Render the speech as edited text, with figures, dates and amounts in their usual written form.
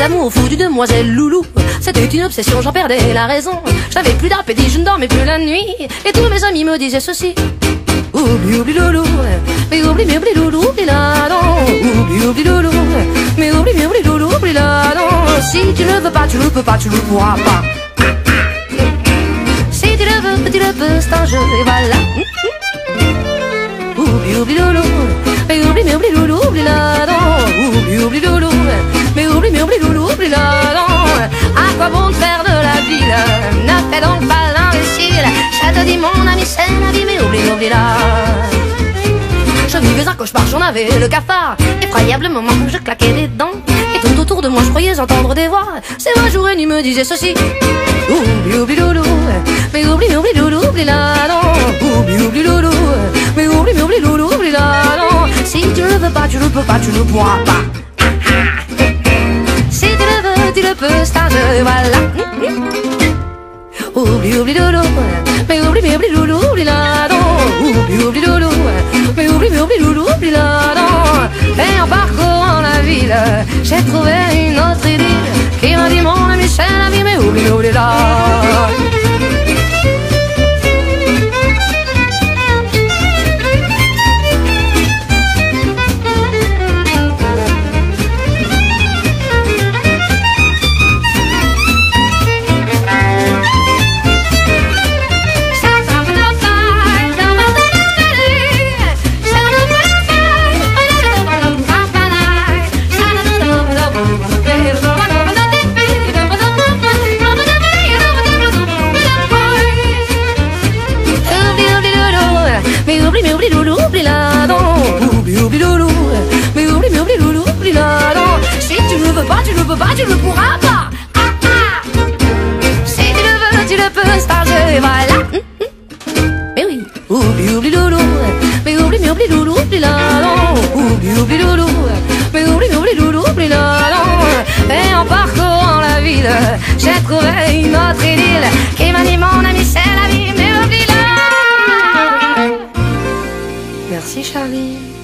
l'amour fou d'une demoiselle loulou. C'était une obsession, j'en perdais la raison. J'avais plus d'appétit, je ne dormais plus la nuit. Et tous mes amis me disaient ceci: oublie, oublie loulou, mais oublie loulou, oublie la non. Oublie, oublie loulou, mais oublie loulou, oublie la non. Si tu ne veux pas, tu ne peux pas, tu ne pourras pas. Si tu le veux, tu le peux, c'est un jeu, et voilà. Oublie loulou, mais oublie loulou, oublie la non. Oublie loulou, mais oublie loulou, oublie la non. À quoi bon te faire de la ville? Ne fais donc pas l'imbécile. Je te dis mon ami, c'est la vie, mais oublie la. Je vivais un cauchemar, j'en avais le cafard. Effroyable moment où je claquais des dents. Et tout autour de moi je croyais entendre des voix. C'est vrai, jour et nuit me disaient ceci: oublie loulou, mais oublie loulou, oublie la non. Oublie loulou, mais oublie loulou, oublie la non. Si tu ne veux pas, tu ne peux pas, tu ne pourras pas. Si tu le veux, tu le peux, c'est un jeu, voilà. Oublie loulou, mais oublie loulou, oublie la non. Oublie loulou, mais oublie loulou, oublie la non. Et en parcourant la ville, j'ai trouvé une autre idylle qui m'a dit mon ami, c'est la vie, mais oublie la. Oublie loulou, oublie la non. Oublie loulou, mais oublie loulou, oublie la non. Si tu ne veux pas, tu ne peux pas, tu ne pourras pas. Si tu le veux, tu le peux, c'est un jeu, voilà. Mais oui, oublie loulou, mais oublie loulou, oublie la non. Oublie loulou, mais oublie loulou, oublie la non. Et en parcourant la ville, j'ai trouvé une autre idylle qui m'a dit mon ami, c'est la vie, mais oublie la. Merci Charlie.